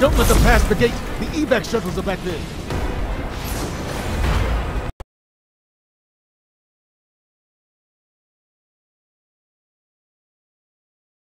Don't let them pass the gate. The evac shuttles are back there.